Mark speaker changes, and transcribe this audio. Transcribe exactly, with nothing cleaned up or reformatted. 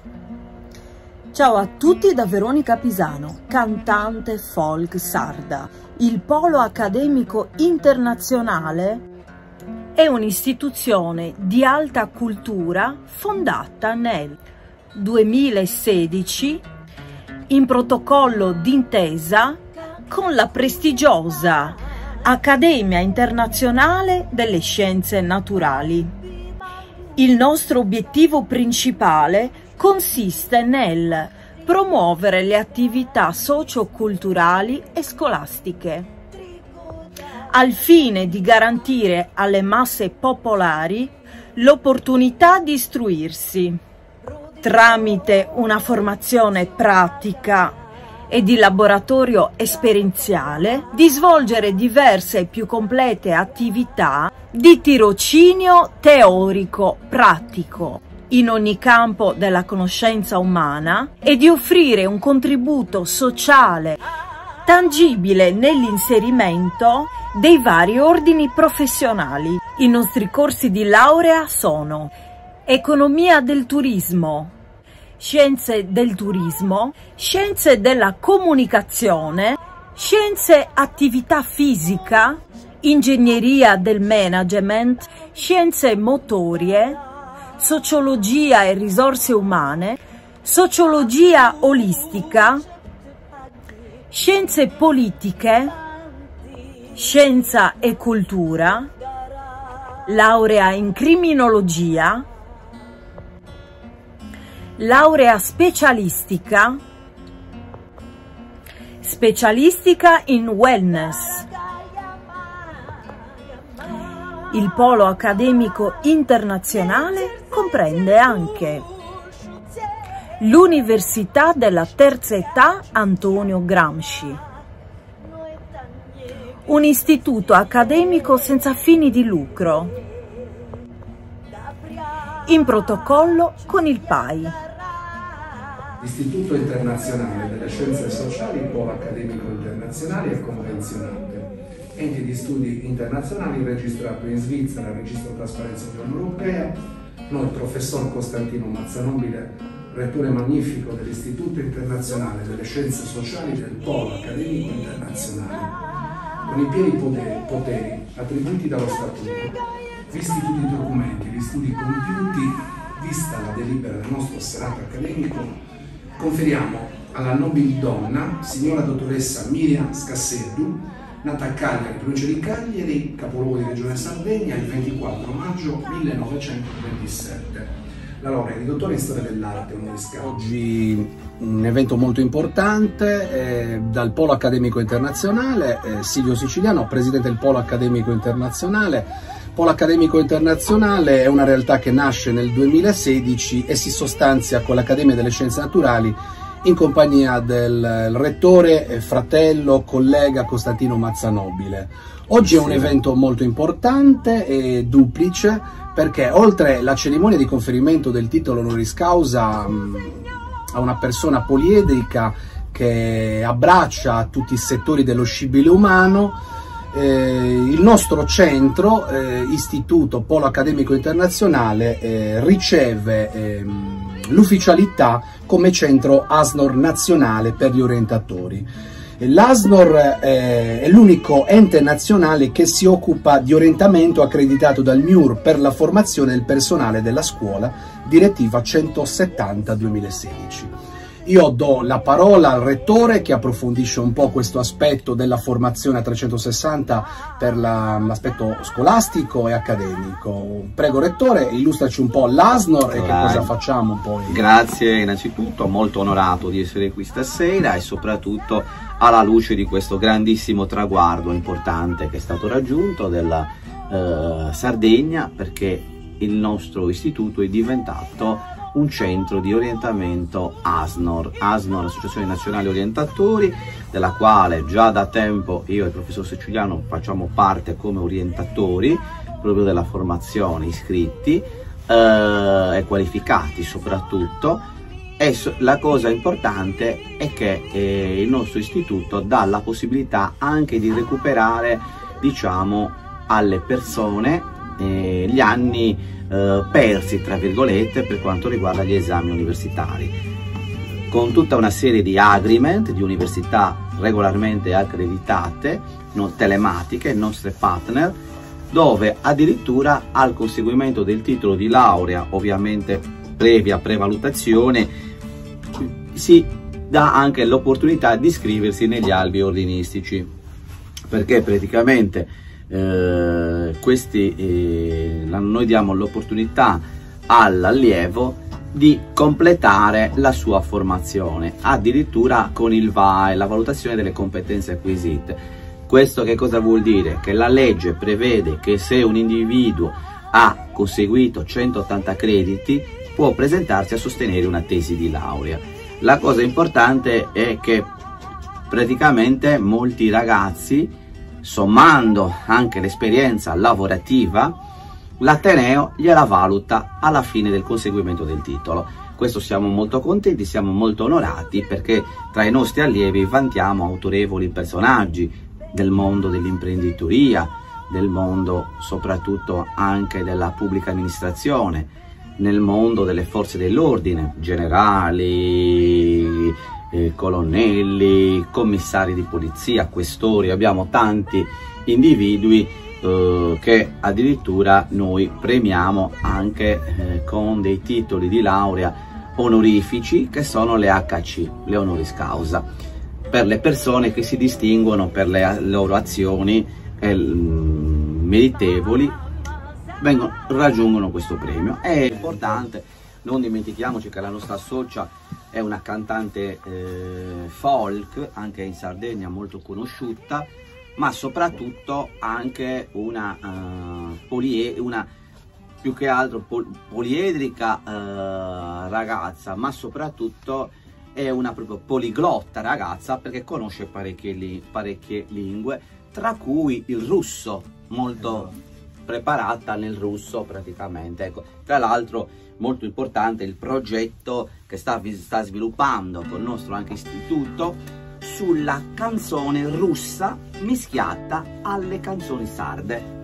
Speaker 1: Ciao a tutti da Veronica Pisano, cantante folk sarda. Il Polo Accademico Internazionale è un'istituzione di alta cultura fondata nel duemilasedici in protocollo d'intesa con la prestigiosa Accademia Internazionale delle Scienze Naturali. Il nostro obiettivo principale consiste nel promuovere le attività socio-culturali e scolastiche, al fine di garantire alle masse popolari l'opportunità di istruirsi, tramite una formazione pratica e di laboratorio esperienziale, di svolgere diverse e più complete attività di tirocinio teorico-pratico in ogni campo della conoscenza umana e di offrire un contributo sociale tangibile nell'inserimento dei vari ordini professionali. I nostri corsi di laurea sono Economia del turismo, Scienze del turismo, Scienze della comunicazione, Scienze attività fisica, Ingegneria del management, Scienze motorie, Sociologia e risorse umane, Sociologia olistica, Scienze politiche, Scienza e cultura, laurea in criminologia, laurea specialistica, specialistica in wellness. Il Polo Accademico Internazionale comprende anche l'Università della Terza Età Antonio Gramsci, un istituto accademico senza fini di lucro, in protocollo con il P A I.
Speaker 2: L'Istituto Internazionale delle Scienze Sociali, Polo Accademico Internazionale è convenzionante, ente di studi internazionali registrato in Svizzera, registro trasparenza Unione Europea. Noi, professor Costantino Mazzanobile, rettore magnifico dell'Istituto Internazionale delle Scienze Sociali del Polo Accademico Internazionale, con i pieni poteri, poteri attribuiti dallo Statuto, visti tutti i documenti, gli studi compiuti, vista la delibera del nostro Senato accademico, conferiamo alla nobildonna, signora dottoressa Miriam Scasseddu, nata a Cagliari, provincia di Cagliari, capoluogo di Regione Sardegna, il ventiquattro maggio millenovecentoventisette. La laurea di dottore in storia dell'arte honoris causa.
Speaker 3: Oggi un evento molto importante eh, dal Polo Accademico Internazionale, eh, Silvio Siciliano, presidente del Polo Accademico Internazionale. Polo Accademico Internazionale è una realtà che nasce nel duemilasedici e si sostanzia con l'Accademia delle Scienze Naturali in compagnia del rettore, fratello, collega Costantino Mazzanobile. Oggi è un evento molto importante e duplice, perché oltre alla cerimonia di conferimento del titolo honoris causa a una persona poliedrica che abbraccia tutti i settori dello scibile umano, eh, il nostro centro, eh, Istituto Polo Accademico Internazionale, eh, riceve eh, l'ufficialità come centro A S N O R nazionale per gli orientatori. L'A S N O R eh, è l'unico ente nazionale che si occupa di orientamento accreditato dal M I U R per la formazione del personale della scuola, direttiva centosettanta duemilasedici. Io do la parola al rettore che approfondisce un po' questo aspetto della formazione a trecentosessanta per l'aspetto scolastico e accademico. Prego rettore, illustraci un po' l'A S N O R e che cosa facciamo poi.
Speaker 4: Grazie innanzitutto, molto onorato di essere qui stasera e soprattutto alla luce di questo grandissimo traguardo importante che è stato raggiunto della eh, Sardegna, perché il nostro istituto è diventato un centro di orientamento A S N O R, A S N O R, Associazione Nazionale Orientatori, della quale già da tempo io e il professor Siciliano facciamo parte come orientatori proprio della formazione, iscritti eh, e qualificati soprattutto. E la cosa importante è che eh, il nostro istituto dà la possibilità anche di recuperare, diciamo, alle persone eh, gli anni eh, persi, tra virgolette, per quanto riguarda gli esami universitari, con tutta una serie di agreement di università regolarmente accreditate, no, telematiche, nostre partner, dove addirittura al conseguimento del titolo di laurea, ovviamente previa prevalutazione, si dà anche l'opportunità di iscriversi negli albi ordinistici, perché praticamente eh, questi, eh, noi diamo l'opportunità all'allievo di completare la sua formazione, addirittura con il V A E, la valutazione delle competenze acquisite. Questo che cosa vuol dire? Che la legge prevede che se un individuo ha conseguito centottanta crediti può presentarsi a sostenere una tesi di laurea. La cosa importante è che praticamente molti ragazzi, sommando anche l'esperienza lavorativa, l'Ateneo gliela valuta alla fine del conseguimento del titolo. Questo siamo molto contenti, siamo molto onorati, perché tra i nostri allievi vantiamo autorevoli personaggi del mondo dell'imprenditoria, del mondo soprattutto anche della pubblica amministrazione, nel mondo delle forze dell'ordine, generali, eh, colonnelli, commissari di polizia, questori. Abbiamo tanti individui eh, che addirittura noi premiamo anche eh, con dei titoli di laurea onorifici, che sono le H C, le honoris causa, per le persone che si distinguono per le loro azioni eh, meritevoli, vengono, raggiungono questo premio. È importante, non dimentichiamoci che la nostra socia è una cantante eh, folk, anche in Sardegna molto conosciuta, ma soprattutto anche una, uh, polie, una più che altro pol poliedrica uh, ragazza, ma soprattutto è una proprio poliglotta ragazza, perché conosce parecchie, li parecchie lingue, tra cui il russo, molto preparata nel russo praticamente. Ecco, tra l'altro molto importante il progetto che sta, sta sviluppando con il nostro anche istituto sulla canzone russa mischiata alle canzoni sarde.